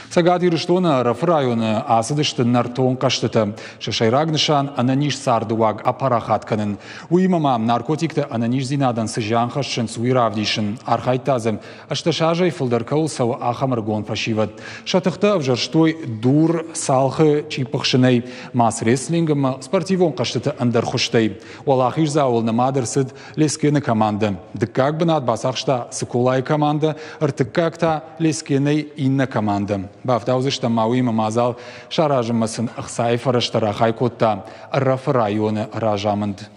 Цагати Руштона Рафрайона Асадышты Нартон Каштыты, Шашайрагнышан Ананиш Сардуаг Апарахатканын, Уимама наркотикты Ананиш Зинадан Сыжанхашшын Суиравдишын, Архайтазым, Ашташажай Фылдаркаулсау Ахамаргон Фашиват, Шатыхты Авжарштой Дур Салхы Чипахшынай, Мас Реслингом Спортивон Каштыты Андархуштай, Уалахиш Заул Намадырсыд Лескены команда, Дыккак Бнат Басахшта Сыкулай команда, Артыккакта Лескеней Инна команда. Бафтаузышта Мауима Мазал Шаражымасын Ахсайфараштара Хайкотта Раф районы Ражаманд.